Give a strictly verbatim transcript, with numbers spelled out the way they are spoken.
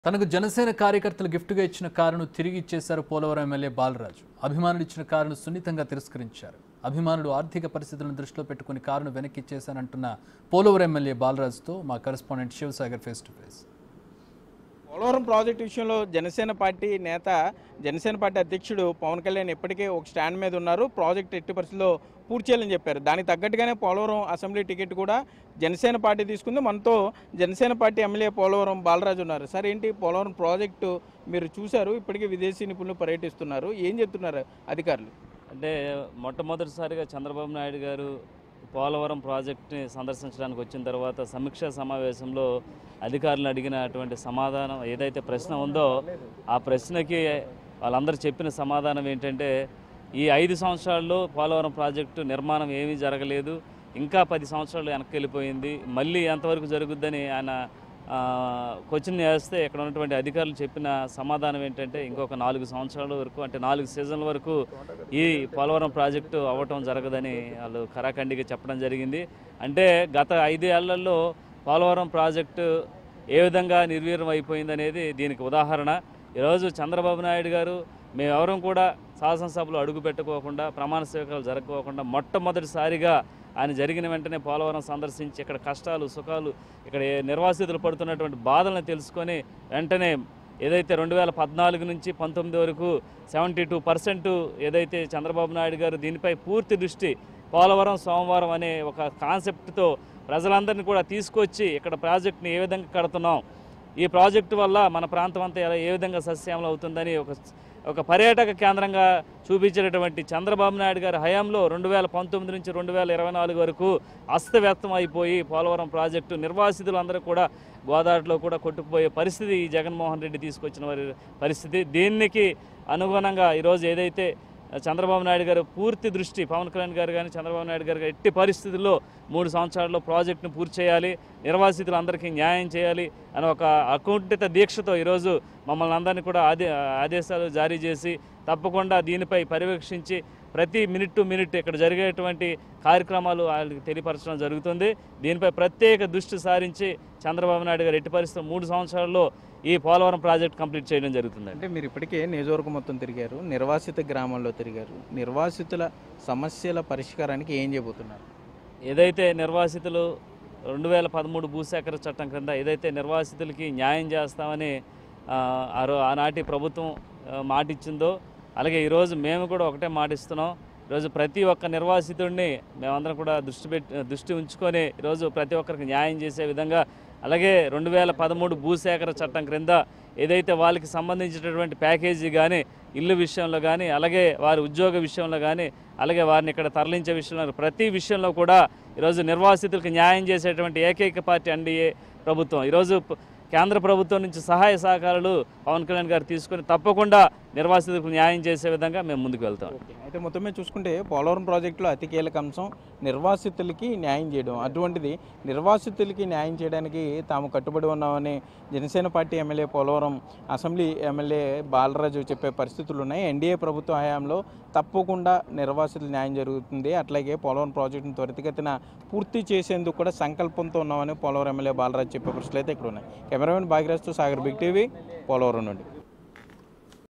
తనకు జనసేన కార్యకర్తలు గిఫ్ట్గా ఇచ్చిన కారును తిరిగి ఇచ్చేశారు పోలవరం ఎమ్మెల్యే బాలరాజు. అభిమానులు ఇచ్చిన కారును సున్నితంగా తిరస్కరించారు. అభిమానులు ఆర్థిక పరిస్థితులను దృష్టిలో పెట్టుకుని కారును వెనక్కి ఇచ్చేశానంటున్న పోలవరం ఎమ్మెల్యే బాలరాజుతో మా correspondent Shivasagar face to face. Polavaram project విషయంలో జనసేన పార్టీ నేత జనసేన పార్టీ అధ్యక్షుడు పవన్ కళ్యాణ్ ఇప్పటికే ఒక స్టాండ్ మీద ఉన్నారు. ప్రాజెక్టు ఎట్టి పరిస్థితుల్లో పూర్తి చేయాలని చెప్పారు. దానికి తగ్గట్టుగానే పోలవరం అసెంబ్లీ టికెట్ కూడా జనసేన పార్టీ తీసుకుంది. మనతో జనసేన పార్టీ ఎమ్మెల్యే పోలవరం బాలరాజు ఉన్నారు. సార్, ఏంటి పోలవరం ప్రాజెక్టు మీరు చూశారు, ఇప్పటికే విదేశీ నిపుణులు పర్యటిస్తున్నారు, ఏం చెప్తున్నారు అధికారులు? అంటే మొట్టమొదటిసారిగా చంద్రబాబు నాయుడు గారు పోలవరం ప్రాజెక్టుని సందర్శించడానికి వచ్చిన తర్వాత సమీక్షా సమావేశంలో అధికారులు అడిగినటువంటి సమాధానం ఏదైతే ప్రశ్న ఉందో ఆ ప్రశ్నకి వాళ్ళందరూ చెప్పిన సమాధానం ఏంటంటే, ఈ ఐదు సంవత్సరాల్లో పోలవరం ప్రాజెక్టు నిర్మాణం ఏమీ జరగలేదు, ఇంకా పది సంవత్సరాలు వెనక్కి వెళ్ళిపోయింది, మళ్ళీ ఎంతవరకు జరుగుద్దని ఆయన క్వశ్చన్ చేస్తే ఇక్కడ ఉన్నటువంటి అధికారులు చెప్పిన సమాధానం ఏంటంటే, ఇంకొక నాలుగు సంవత్సరాల వరకు అంటే నాలుగు సీజన్ల వరకు ఈ పోలవరం ప్రాజెక్టు అవ్వటం జరగదని వాళ్ళు ఖరాఖండిగా చెప్పడం జరిగింది. అంటే గత ఐదేళ్లలో పోలవరం ప్రాజెక్టు ఏ విధంగా నిర్వీర్యం అయిపోయిందనేది దీనికి ఉదాహరణ. ఈరోజు చంద్రబాబు నాయుడు గారు మేమెవరం కూడా శాసనసభలో అడుగు పెట్టుకోకుండా ప్రమాణ స్వీకారాలు జరగకోకుండా మొట్టమొదటిసారిగా ఆయన జరిగిన వెంటనే పోలవరం సందర్శించి ఇక్కడ కష్టాలు సుఖాలు ఇక్కడ నిర్వాసితులు పడుతున్నటువంటి బాధలను తెలుసుకొని వెంటనే ఏదైతే రెండు వేల పద్నాలుగు నుంచి పంతొమ్మిది వరకు సెవెంటీ టూ పర్సెంట్ ఏదైతే చంద్రబాబు నాయుడు గారు దీనిపై పూర్తి దృష్టి పోలవరం సోమవారం అనే ఒక కాన్సెప్ట్తో ప్రజలందరినీ కూడా తీసుకొచ్చి ఇక్కడ ప్రాజెక్టుని ఏ విధంగా కడుతున్నాం, ఈ ప్రాజెక్టు వల్ల మన ప్రాంతం అంతా ఏ విధంగా సస్యామలం అవుతుందని ఒక ఒక పర్యాటక కేంద్రంగా చూపించినటువంటి చంద్రబాబు నాయుడు గారి హయాంలో రెండు వేల పంతొమ్మిది నుంచి రెండు వేల ఇరవై నాలుగు వరకు అస్తవ్యస్తం అయిపోయి పోలవరం ప్రాజెక్టు నిర్వాసితులందరూ కూడా గోదావరిలో కూడా కొట్టుకుపోయే పరిస్థితి ఈ జగన్మోహన్ రెడ్డి తీసుకొచ్చిన వారి పరిస్థితి. దీనికి అనుగుణంగా ఈరోజు ఏదైతే చంద్రబాబు నాయుడు గారు పూర్తి దృష్టి పవన్ కళ్యాణ్ గారు కానీ చంద్రబాబు నాయుడు గారు ఎట్టి పరిస్థితుల్లో మూడు సంవత్సరాల్లో ప్రాజెక్టును పూర్తి చేయాలి, నిర్వాసితులందరికీ న్యాయం చేయాలి అని ఒక అకుంఠిత దీక్షతో ఈరోజు మమ్మల్ని అందరినీ కూడా ఆదే ఆదేశాలు జారీ చేసి తప్పకుండా దీనిపై పర్యవేక్షించి ప్రతి మినిట్ టు మినిట్ ఇక్కడ జరిగేటువంటి కార్యక్రమాలు వాళ్ళకి తెలియపరచడం జరుగుతుంది. దీనిపై ప్రత్యేక దృష్టి సారించి చంద్రబాబు నాయుడు గారు ఎట్టి పరిస్థితుల్లో మూడు సంవత్సరాల్లో ఈ పోలవరం ప్రాజెక్ట్ కంప్లీట్ చేయడం జరుగుతుంది. అంటే మీరు ఇప్పటికే నియోజకవర్గం మొత్తం తిరిగారు, నిర్వాసిత గ్రామాల్లో తిరిగారు, నిర్వాసితుల సమస్యల పరిష్కారానికి ఏం చేయబోతున్నారు? ఏదైతే నిర్వాసితులు రెండు వేల పదమూడు భూసేకరణ చట్టం క్రింద ఏదైతే నిర్వాసితులకి న్యాయం చేస్తామని ఆనాటి ప్రభుత్వం మాటిచ్చిందో అలాగే ఈరోజు మేము కూడా ఒకటే మాటిస్తున్నాం. ఈరోజు ప్రతి ఒక్క నిర్వాసితుడిని మేమందరం కూడా దృష్టి పెట్టి దృష్టి ఉంచుకొని ఈరోజు ప్రతి ఒక్కరికి న్యాయం చేసే విధంగా అలాగే రెండు వేల పదమూడు భూసేకరణ చట్టం క్రింద ఏదైతే వాళ్ళకి సంబంధించినటువంటి ప్యాకేజీ కానీ ఇల్లు విషయంలో కానీ అలాగే వారి ఉద్యోగ విషయంలో కానీ అలాగే వారిని ఇక్కడ తరలించే విషయంలో ప్రతి విషయంలో కూడా ఈరోజు నిర్వాసితులకు న్యాయం చేసేటువంటి ఏకైక పార్టీ ఎన్డీఏ ప్రభుత్వం. ఈరోజు కేంద్ర ప్రభుత్వం నుంచి సహాయ సహకారాలు పవన్ కళ్యాణ్ గారు తీసుకొని తప్పకుండా నిర్వాసితులకు న్యాయం చేసే విధంగా మేము ముందుకు వెళ్తాం. అయితే మొత్తమే చూసుకుంటే పోలవరం ప్రాజెక్టులో అతి కీలక అంశం నిర్వాసితులకి న్యాయం చేయడం. అటువంటిది నిర్వాసితులకి న్యాయం చేయడానికి తాము కట్టుబడి ఉన్నామని Janasena party MLA Polavaram assembly MLA Balaraju చెప్పే పరిస్థితులు ఉన్నాయి. ఎన్డీఏ ప్రభుత్వ హయాంలో తప్పకుండా నిర్వాసితుల న్యాయం జరుగుతుంది, అట్లాగే పోలవరం ప్రాజెక్టును త్వరితగతిన పూర్తి చేసేందుకు కూడా సంకల్పంతో ఉన్నామని పోలవరం ఎమ్మెల్యే బాలరాజు చెప్పే పరిస్థితులు అయితే ఇక్కడ ఉన్నాయి. కెమెరామెన్ భాగ్యరాజ్తో సాగర్, బిగ్ టీవీ, పోలవరం నుండి.